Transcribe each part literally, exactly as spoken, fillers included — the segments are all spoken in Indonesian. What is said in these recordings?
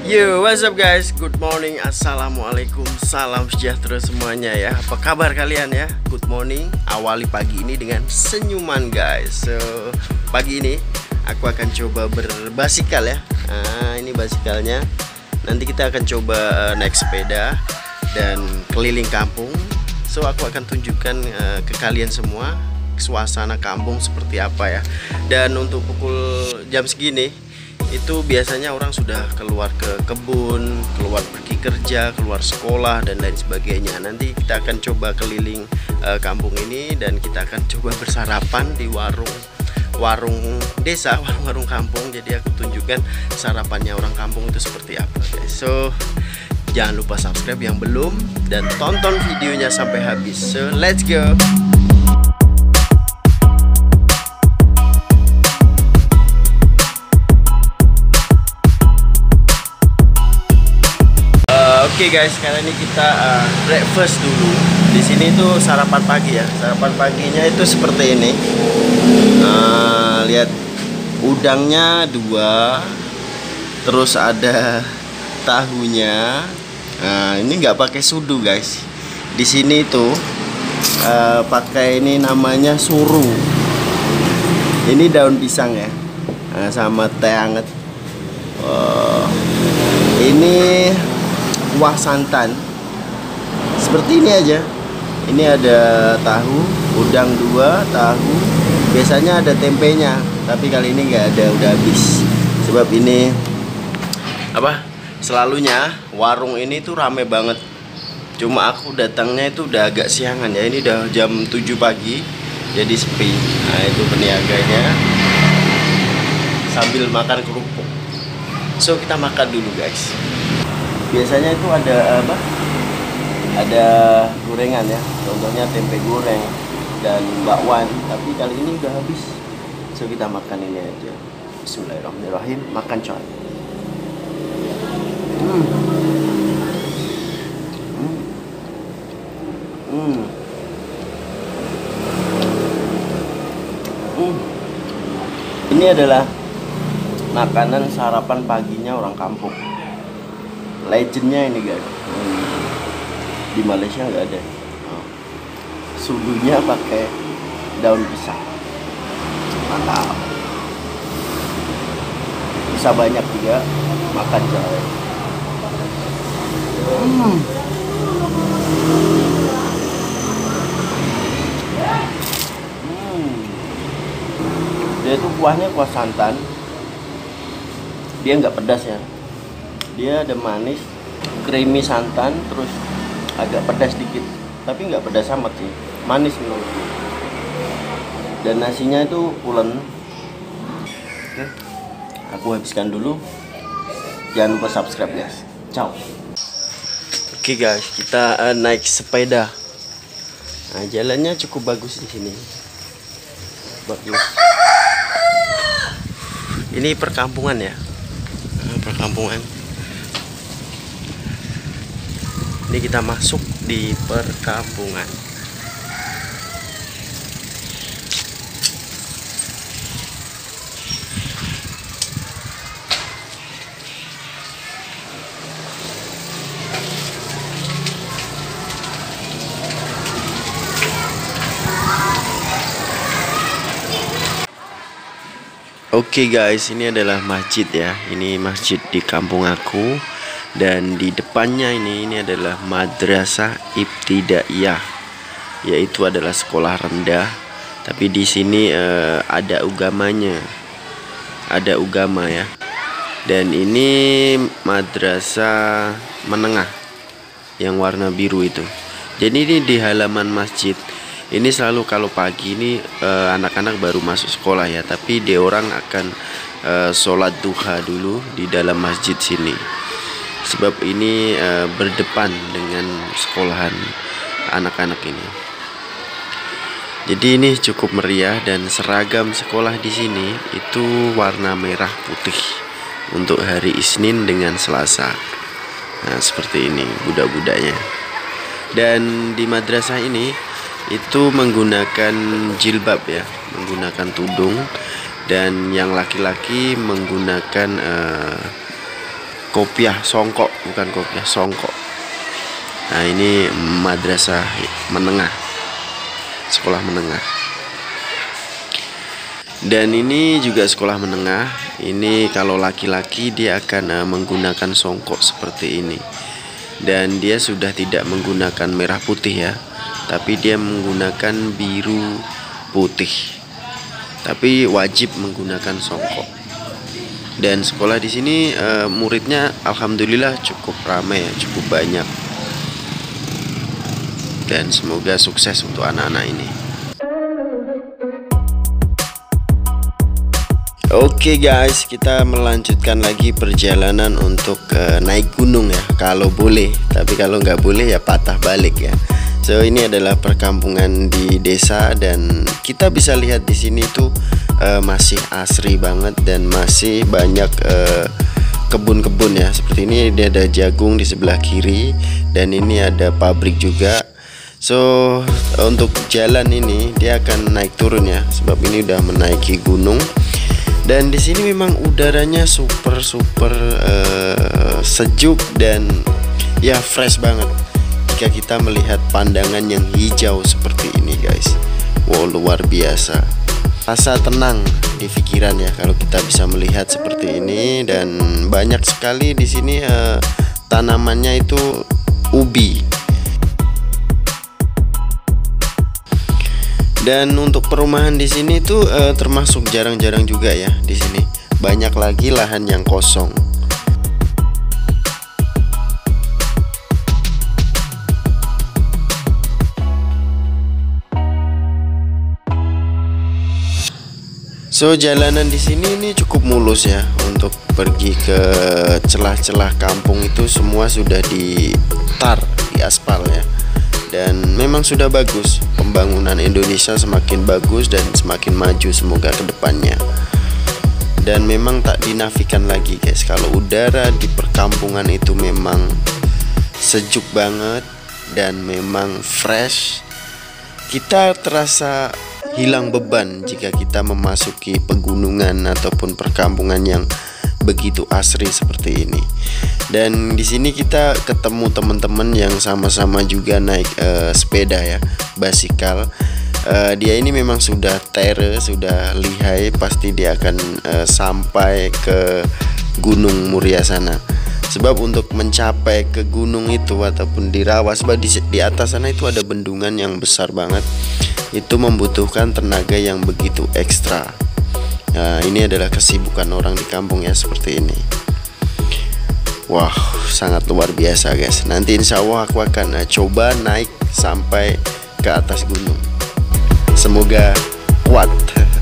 Yo, what's up guys? Good morning, assalamualaikum, salam sejahtera semuanya ya. Apa kabar kalian ya? Good morning. Awali pagi ini dengan senyuman guys. So, pagi ini aku akan coba berbasikal ya. Nah, ini basikalnya. Nanti kita akan coba uh, naik sepeda dan keliling kampung. So, aku akan tunjukkan uh, ke kalian semua suasana kampung seperti apa ya. Dan untuk pukul jam segini itu biasanya orang sudah keluar ke kebun, keluar pergi kerja, keluar sekolah dan lain sebagainya. Nanti kita akan coba keliling uh, kampung ini dan kita akan coba bersarapan di warung warung desa, warung-warung kampung. Jadi aku tunjukkan sarapannya orang kampung itu seperti apa guys. So jangan lupa subscribe yang belum dan tonton videonya sampai habis. So let's go. Oke okay guys, sekarang ini kita uh, breakfast dulu. Di sini tuh sarapan pagi ya. Sarapan paginya itu seperti ini. Nah, lihat udangnya dua, terus ada tahunya. Nah, ini nggak pakai sudu guys. Di sini tuh uh, pakai ini namanya suru. Ini daun pisang ya, nah, sama teh hangat. Oh, ini kuah santan seperti ini aja. Ini ada tahu, udang dua, tahu. Biasanya ada tempenya, tapi kali ini nggak ada, udah habis. Sebab ini apa? Selalunya warung ini tuh rame banget. Cuma aku datangnya itu udah agak siangan ya. Ini udah jam tujuh pagi, jadi sepi. Nah itu peniaganya sambil makan kerupuk. So kita makan dulu guys. Biasanya itu ada apa? Ada gorengan ya. Contohnya tempe goreng dan bakwan. Tapi kali ini udah habis. So kita makan ini aja. Bismillahirrahmanirrahim. Makan coy. Hmm. Hmm. Hmm. Hmm. Ini adalah makanan sarapan paginya orang kampung. Legendnya ini guys, di Malaysia nggak ada. Sudunya pakai daun pisang, mantap. Bisa banyak juga, makan coy. Hmm. Hmm. Dia itu kuahnya kuah santan, dia nggak pedas ya. Dia ada manis, creamy santan, terus agak pedas dikit, tapi nggak pedas amat sih, manis menurutku. Dan nasinya itu pulen. Oke, aku habiskan dulu. Jangan lupa subscribe guys. Ciao. Oke guys, kita uh, naik sepeda. Nah, jalannya cukup bagus di sini. Bagus. Ini perkampungan ya, nah, perkampungan. Ini kita masuk di perkampungan. Oke okay guys, ini adalah masjid ya. Ini masjid di kampung aku. Dan di depannya ini ini adalah madrasah ibtidaiyah, yaitu adalah sekolah rendah. Tapi di sini eh, ada ugamanya, ada ugama ya. Dan ini madrasah menengah yang warna biru itu. Jadi ini di halaman masjid. Ini selalu kalau pagi ini anak-anak eh, baru masuk sekolah ya. Tapi dia orang akan eh, sholat duha dulu di dalam masjid sini. Sebab ini e, berdepan dengan sekolahan anak-anak ini. Jadi ini cukup meriah dan seragam sekolah di sini itu warna merah putih untuk hari Isnin dengan Selasa. Nah seperti ini budak-budaknya. Dan di madrasah ini itu menggunakan jilbab ya, menggunakan tudung. Dan yang laki-laki menggunakan e, kopiah, songkok, bukan kopiah, songkok. Nah, ini madrasah menengah, sekolah menengah. Dan ini juga sekolah menengah. Ini kalau laki-laki dia akan uh, menggunakan songkok seperti ini. Dan dia sudah tidak menggunakan merah putih ya, tapi dia menggunakan biru putih. Tapi wajib menggunakan songkok. Dan sekolah di sini uh, muridnya alhamdulillah cukup ramai ya, cukup banyak. Dan semoga sukses untuk anak-anak ini. Oke guys, kita melanjutkan lagi perjalanan untuk uh, naik gunung ya, kalau boleh. Tapi kalau nggak boleh ya patah balik ya. So ini adalah perkampungan di desa dan kita bisa lihat di sini tuh uh, masih asri banget dan masih banyak uh, kebun-kebun ya. Seperti ini, dia ada jagung di sebelah kiri dan ini ada pabrik juga. So untuk jalan ini dia akan naik turun ya, sebab ini udah menaiki gunung. Dan di sini memang udaranya super super uh, sejuk dan ya fresh banget jika kita melihat pandangan yang hijau seperti ini guys. Wow, luar biasa. Rasa tenang di pikiran ya kalau kita bisa melihat seperti ini. Dan banyak sekali di sini uh, tanamannya itu ubi. Dan untuk perumahan di sini tuh uh, termasuk jarang-jarang juga ya di sini. Banyak lagi lahan yang kosong. So jalanan di sini ini cukup mulus ya. Untuk pergi ke celah-celah kampung itu semua sudah ditar, di aspal ya. Dan memang sudah bagus. Pembangunan Indonesia semakin bagus dan semakin maju semoga ke depannya. Dan memang tak dinafikan lagi guys, kalau udara di perkampungan itu memang sejuk banget dan memang fresh. Kita terasa hilang beban jika kita memasuki pegunungan ataupun perkampungan yang begitu asri seperti ini. Dan di sini kita ketemu teman-teman yang sama-sama juga naik uh, sepeda ya, basikal. Uh, dia ini memang sudah tere, sudah lihai, pasti dia akan uh, sampai ke Gunung Muria sana. Sebab untuk mencapai ke gunung itu ataupun di rawa, sebab di, di atas sana itu ada bendungan yang besar banget. Itu membutuhkan tenaga yang begitu ekstra. Nah, ini adalah kesibukan orang di kampung ya, seperti ini. Wah, sangat luar biasa guys. Nanti insya Allah aku akan uh, coba naik sampai ke atas gunung. Semoga kuat.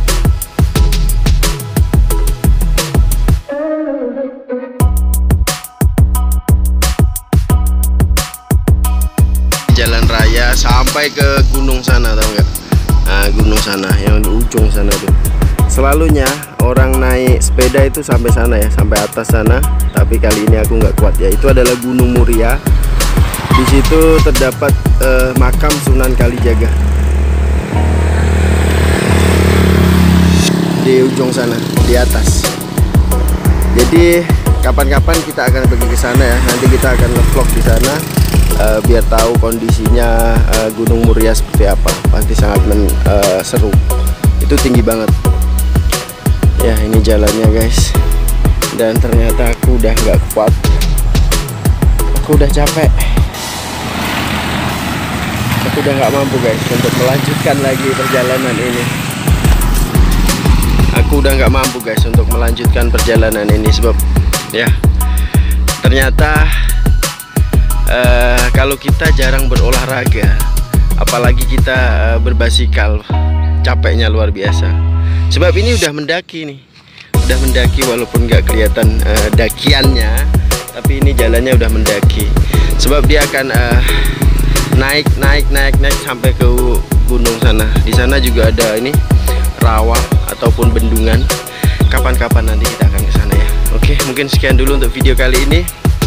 Jalan raya sampai ke gunung sana, tau nggak? Nah, gunung sana yang di ujung sana tuh. Selalunya orang naik sepeda itu sampai sana ya, sampai atas sana. Tapi kali ini aku nggak kuat ya. Itu adalah Gunung Muria. Di situ terdapat uh, makam Sunan Kalijaga di ujung sana, di atas. Jadi kapan-kapan kita akan pergi ke sana ya. Nanti kita akan nge-vlog di sana uh, biar tahu kondisinya uh, Gunung Muria seperti apa. Pasti sangat men, uh, seru. Itu tinggi banget. Ya, ini jalannya guys. Dan ternyata aku udah nggak kuat. Aku udah capek. Aku udah nggak mampu guys untuk melanjutkan lagi perjalanan ini. Aku udah nggak mampu guys untuk melanjutkan perjalanan ini sebab ya ternyata uh, kalau kita jarang berolahraga, apalagi kita uh, berbasikal, capeknya luar biasa. Sebab ini udah mendaki nih, udah mendaki walaupun nggak kelihatan uh, dakiannya, tapi ini jalannya udah mendaki. Sebab dia akan uh, naik, naik, naik, naik sampai ke gunung sana. Di sana juga ada ini rawa ataupun bendungan. Kapan-kapan nanti kita akan ke sana ya. Oke, mungkin sekian dulu untuk video kali ini.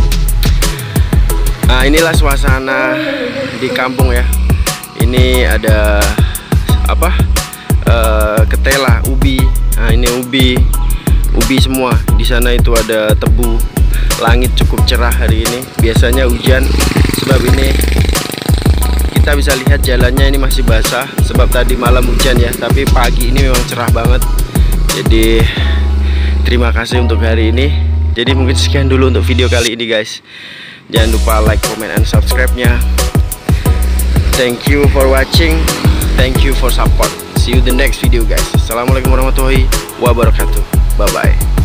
Nah, inilah suasana di kampung ya. Ini ada apa? Uh, ketela, ubi. Nah, ini ubi, ubi semua. Di sana itu ada tebu. langit cukup cerah hari ini. Biasanya hujan, sebab ini kita bisa lihat jalannya ini masih basah sebab tadi malam hujan ya, tapi pagi ini memang cerah banget. Jadi terima kasih untuk hari ini. Jadi mungkin sekian dulu untuk video kali ini guys. Jangan lupa like, comment, and subscribe-nya. Thank you for watching. Thank you for support. See you the next video guys. Assalamualaikum warahmatullahi wabarakatuh. Bye bye.